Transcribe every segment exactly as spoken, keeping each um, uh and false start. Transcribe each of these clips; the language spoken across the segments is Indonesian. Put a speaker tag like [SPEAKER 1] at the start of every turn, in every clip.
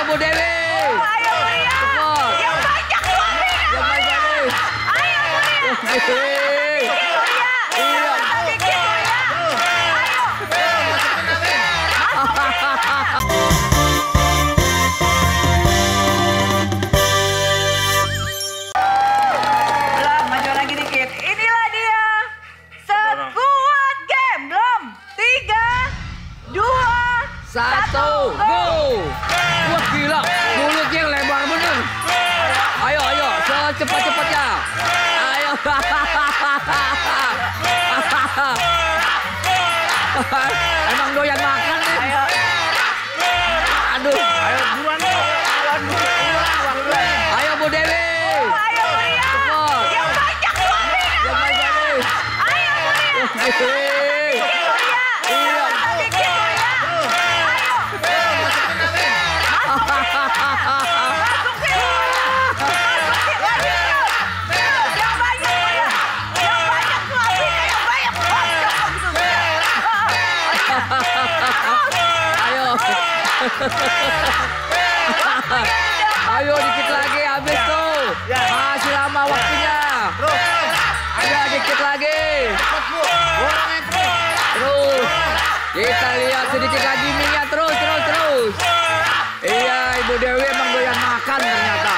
[SPEAKER 1] Bu Dewi.
[SPEAKER 2] Oh, ayo Bu Ria.
[SPEAKER 1] Cepet.
[SPEAKER 2] Yang banyak suami.
[SPEAKER 1] Yang banyak.
[SPEAKER 2] Ayo Bu Ria.
[SPEAKER 1] Dikit Bu Ria. Iya.
[SPEAKER 2] Dikit Bu Ria. Ayo. Belum, maju lagi dikit. Inilah dia. Squad Game. Belum. Tiga, dua,
[SPEAKER 1] Satu, go! Wah gila, mulutnya lebar bener. Ayo, ayo, secepat-cepatnya. Ayo. Emang doyan makan nih.
[SPEAKER 2] ayo.
[SPEAKER 1] Aduh.
[SPEAKER 3] Ayo buruan Bu.
[SPEAKER 2] Buruan, buruan, buruan.
[SPEAKER 1] Ayo Bu Dewi.
[SPEAKER 2] Oh, ayo Bu Ria.
[SPEAKER 1] Cepet.
[SPEAKER 2] Yang banyak suami.
[SPEAKER 1] Yang banyak.
[SPEAKER 2] Ayo Bu Ria. Dikit Bu Ria.
[SPEAKER 1] Iya.
[SPEAKER 2] Dikit Bu Ria. Ayo. Masukin. Masukin lagi terus. Terus. Yang banyak Bu Ria. Yang banyak suami. Yang banyak. Oh, stop. Gitu, Bu Ria.
[SPEAKER 1] Ayo. Ayo dikit lagi habis tuh. Masih lama waktunya. Ayo dikit lagi. Terus. Kita lihat sedikit lagi minyak terus terus terus. Iya Ibu Dewi emang doyan makan ternyata.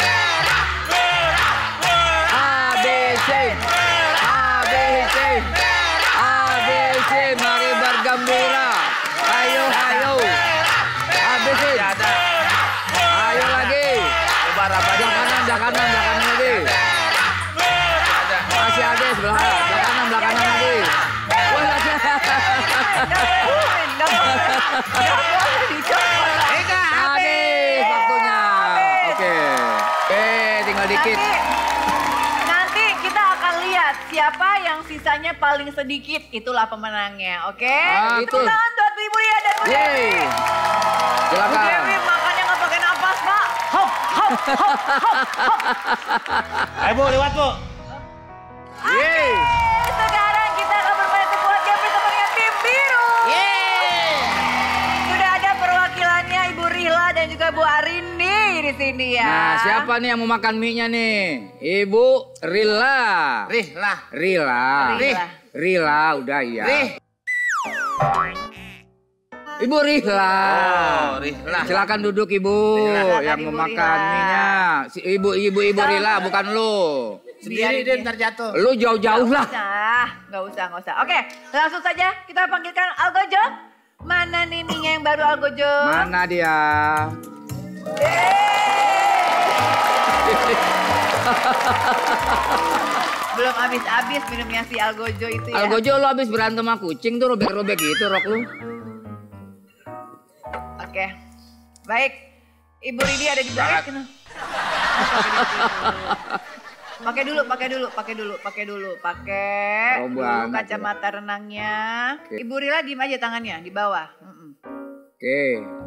[SPEAKER 1] A B C A B C A B C mari bergembira. Ayo ayo. Habisin. Ayo lagi. Belah kanan, belah kanan, belah kanan lagi. Masih ada sebelah kanan, belah kanan, belah kanan lagi. Wah, lagi.
[SPEAKER 2] Nggak boleh. Nggak boleh dicopot.
[SPEAKER 1] Habis waktunya. Oke. Oke, tinggal dikit.
[SPEAKER 2] Nanti, nanti kita akan lihat siapa yang sisanya paling sedikit. Itulah pemenangnya, oke?
[SPEAKER 1] Ah,
[SPEAKER 2] Tepuk
[SPEAKER 1] betul.
[SPEAKER 2] tangan buat Ibu Ria dan Bu Dewi.
[SPEAKER 1] Yeay.
[SPEAKER 2] Bu
[SPEAKER 1] Silakan.
[SPEAKER 2] Dewi makannya nggak pakai napas, Pak. Hop, hop, hop, hop, hop.
[SPEAKER 3] Ayo Bu, lewat Bu.
[SPEAKER 1] Yeay.
[SPEAKER 2] Sekarang kita akan bermain sebuah game bersama dengan tim biru. Sudah ada perwakilannya Ibu Rihla dan juga Bu Arindi di sini ya.
[SPEAKER 1] Nah, siapa nih yang mau makan mie-nya nih? Ibu Rila.
[SPEAKER 3] Rihla.
[SPEAKER 1] Rila.
[SPEAKER 2] Rila.
[SPEAKER 1] Rila, udah iya.
[SPEAKER 3] Rih.
[SPEAKER 1] Ibu Rihla.
[SPEAKER 3] Oh, Rihla.
[SPEAKER 1] Silakan duduk Ibu
[SPEAKER 2] Silakan,
[SPEAKER 1] yang
[SPEAKER 2] Ibu
[SPEAKER 1] mau makan
[SPEAKER 2] Rihla.
[SPEAKER 1] mie-nya. Si Ibu Ibu Ibu Rila bukan lu.
[SPEAKER 3] Sendiri dia ntar jatuh.
[SPEAKER 1] Lu jauh-jauh lah.
[SPEAKER 2] Nah, nggak usah, nggak usah. Oke, langsung saja kita panggilkan Algojo. Mana nih mie yang baru Algojo?
[SPEAKER 1] Mana dia?
[SPEAKER 2] Belum habis-habis minumnya si Algojo itu ya.
[SPEAKER 1] Algojo lu habis berantem sama kucing tuh robek-robek gitu rok lu.
[SPEAKER 2] Oke, baik. Ibu Ridi ada di belakang. Pakai dulu, pakai dulu, pakai dulu, pakai dulu, pakai
[SPEAKER 1] Oh,
[SPEAKER 2] dulu
[SPEAKER 1] banget
[SPEAKER 2] kacamata renangnya.
[SPEAKER 1] Oke.
[SPEAKER 2] Ibu Rila diem aja tangannya di bawah. Mm-mm.
[SPEAKER 1] Oke.